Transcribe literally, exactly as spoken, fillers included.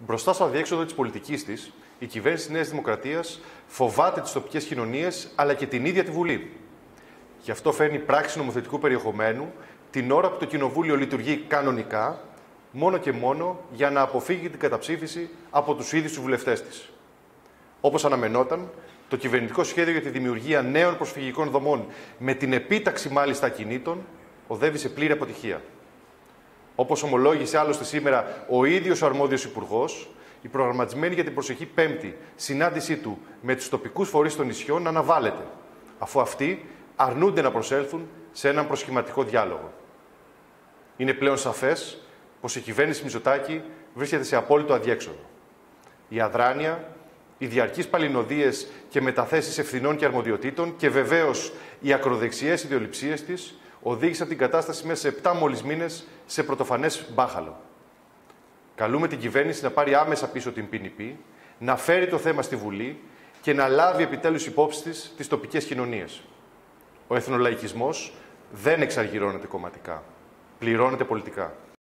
Μπροστά στο αδιέξοδο της πολιτικής της, η κυβέρνηση της Νέας Δημοκρατίας φοβάται τις τοπικές κοινωνίες αλλά και την ίδια τη Βουλή. Γι' αυτό φέρνει πράξη νομοθετικού περιεχομένου την ώρα που το Κοινοβούλιο λειτουργεί κανονικά, μόνο και μόνο για να αποφύγει την καταψήφιση από τους ίδιους τους βουλευτές της. Όπως αναμενόταν, το κυβερνητικό σχέδιο για τη δημιουργία νέων προσφυγικών δομών, με την επίταξη μάλιστα ακινήτων, οδεύει σε πλήρη αποτυχία. Όπως ομολόγησε άλλωστε σήμερα ο ίδιος ο αρμόδιος υπουργός, η προγραμματισμένη για την προσεχή Πέμπτη συνάντησή του με τους τοπικούς φορείς των νησιών αναβάλλεται, αφού αυτοί αρνούνται να προσέλθουν σε έναν προσχηματικό διάλογο. Είναι πλέον σαφές πως η κυβέρνηση Μητσοτάκη βρίσκεται σε απόλυτο αδιέξοδο. Η αδράνεια, οι διαρκείς παλινοδίες και μεταθέσεις ευθυνών και αρμοδιοτήτων και βεβαίως οι ακροδεξιές ιδεολειψίες της οδήγησαν την κατάσταση μέσα σε επτά μόλις μήνες σε πρωτοφανές μπάχαλο. Καλούμε την κυβέρνηση να πάρει άμεσα πίσω την ποινική, να φέρει το θέμα στη Βουλή και να λάβει επιτέλους υπόψη της τις τοπικές κοινωνίες. Ο εθνολαϊκισμός δεν εξαργυρώνεται κομματικά, πληρώνεται πολιτικά.